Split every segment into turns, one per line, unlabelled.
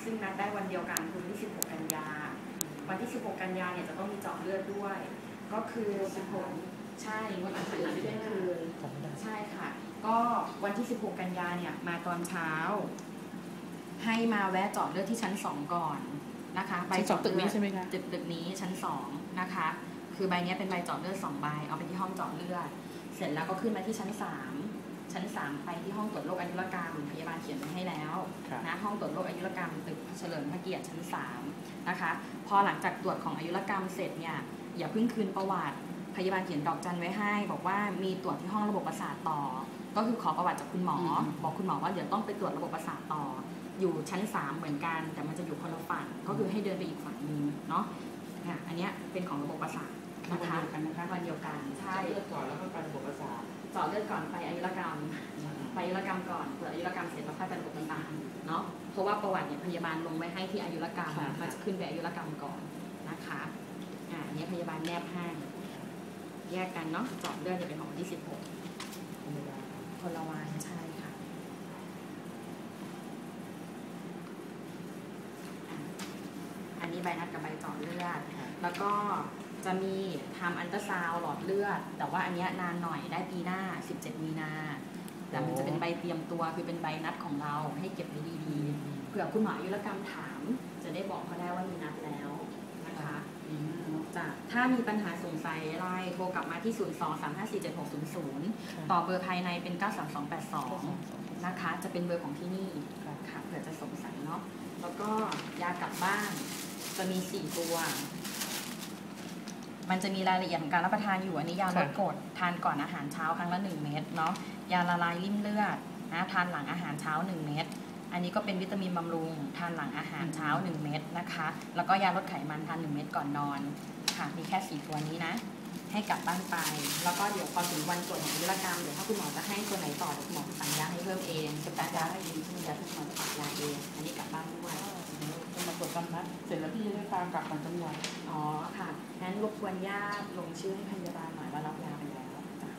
ซึ่งนัดได้วันเดียวกันคือวันที่16 กันยาวันที่ 16 กันยาเนี่ยจะต้องมีเจาะเลือดด้วยก็คือ16ใช่วันอังคารเที่ยงคืนใช่ค่ะก็วันที่16 กันยาเนี่ยมาตอนเช้าให้มาแวะเจาะเลือดที่ชั้น2ก่อนนะคะใบเจาะตึกนี้ใช่ไหมคะตึกนี้ชั้น2นะคะคือใบนี้เป็นใบเจาะเลือด2ใบเอาไปที่ห้องเจาะเลือดเสร็จแล้วก็ขึ้นมาที่ชั้น3ไปที่ห้องตรวจโรคอายุรกรรมพยาบาลเขียนไว้ให้แล้วนะห้องตรวจโรคอายุรกรรมตึกเฉลิมพระเกียรติชั้น3นะคะพอหลังจากตรวจของอายุรกรรมเสร็จเนี่ยอย่าเพิ่งคืนประวัติพยาบาลเขียนดอกจันไว้ให้บอกว่ามีตรวจที่ห้องระบบประสาทต่อก็คือขอประวัติจากคุณหมอบอกคุณหมอว่าเดี๋ยวต้องไปตรวจระบบประสาทต่ออยู่ชั้น3เหมือนกันแต่มันจะอยู่คนละฝั่งก็คือให้เดินไปอีกฝั่งนึงเนาะอันนี้เป็นของระบบประสาทนะคะวันเดียวกันใช่
เลือดก่อนแล้วก็ไประบบประสาท
เจาะเลือดก่อนไปอายุรกรรมไปอายุรกรรมก่อนเกิดอายุรกรรมเสร็จแล้วค่อยไประบบประสาทเนาะเพราะว่าประวัติเนี่ยพยาบาลลงไว้ให้ที่อายุรกรรมมันจะขึ้นไปอายุรกรรมก่อนนะคะอันนี้พยาบาลแนบให้แยกกันเนาะเจาะเลือดจะเป็นของวันที่16คนละวันใช่ค่ะอันนี้ใบนัดกับใบเจาะเลือดแล้วก็จะมีทำอัลตราซาวด์หลอดเลือดแต่ว่าอันนี้นานหน่อยได้ปีหน้า17 มีนาแต่มันจะเป็นใบเตรียมตัวคือเป็นใบนัดของเราให้เก็บไว้ดีๆเผื่อคุณหมออายุรกรรมถามจะได้บอกเขาได้ว่ามีนัดแล้วนะคะถ้ามีปัญหาสงสัยอะไรโทรกลับมาที่ 02-354-7600 ต่อเบอร์ภายในเป็น 93282 นะคะจะเป็นเบอร์ของที่นี่ค่ะเผื่อจะสงสัยเนาะแล้วก็ยากลับบ้านจะมี4ตัวมันจะมีรายละเอียดของการรับประทานอยู่อันนี้ยาลดกรดทานก่อนอาหารเช้าครั้งละ1 เม็ดเนาะยาละลายริ่มเลือดนะทานหลังอาหารเช้า1 เม็ดอันนี้ก็เป็นวิตามินบำรุงทานหลังอาหารเช้า1 เม็ดนะคะแล้วก็ยาลดไขมันทาน1 เม็ดก่อนนอนค่ะมีแค่4ตัวนี้นะให้กลับบ้านไปแล้วก็เดี๋ยวพอถึงวันตรวจของอายุรกรรมเดี๋ยวถ้าคุณหมอจะให้ตัวไหนต่อเดี๋ยวคุณหมอสั่งยาให้เพิ่มเองจะตัดยาให้เองคุณยาทุกคนจะตัดยาเองอันนี้กลับบ้านด้วย
จะมาตรวจกันนะเสร็จแล้วพี่จะได้ตามกลับต่างจังหวัด
อ๋อค่ะงั้นรบกวนญาติลงชื่อให้พยาบาลหน่อยว่ารับยาไปแล้ว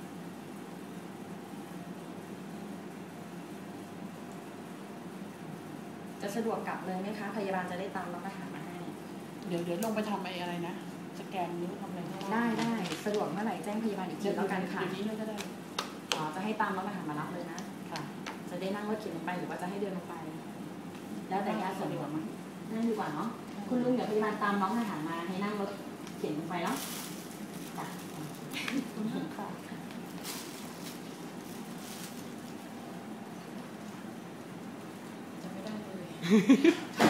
จะสะดวกกลับเลยไหมคะพยาบาลจะได้ตามรับอาหารมาให้
เดี๋ยวลงไปทำอะไรนะสแกนนิ้วทำอะไร
ได้สะดวกเมื่อไหร่แจ้งพยาบาลอีกทีแล้วกันค่ะ
เดี๋ยวนี้เลยก็ได้
อ๋อจะให้ตามรับอาหารมารับเลยนะ
ค่ะ
จะได้นั่งรถเข็นลงไปหรือว่าจะให้เดินลงไปแล้วแต่ญาติสะดวกมั้ยนั่งดีกว่าเนาะคุณลุงเดี๋ยวพยาบาลตามน้องอาหารมาให้นั่งรถเข็นลงไปเนาะจ้ะค่ะจะไม่ได้เลย